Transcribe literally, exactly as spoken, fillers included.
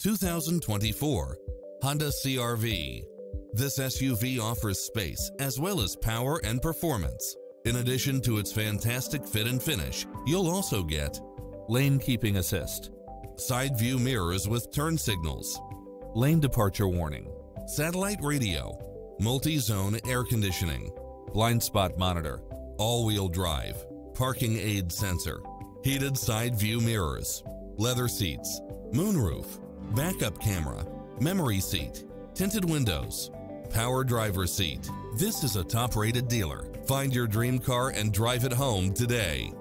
two thousand twenty-four Honda C R V. This S U V offers space as well as power and performance. In addition to its fantastic fit and finish, you'll also get lane keeping assist, side view mirrors with turn signals, lane departure warning, satellite radio, multi-zone air conditioning, blind spot monitor, all-wheel drive, parking aid sensor, heated side view mirrors, leather seats, moonroof, backup camera, memory seat, tinted windows, power driver seat. This is a top-rated dealer. Find your dream car and drive it home today.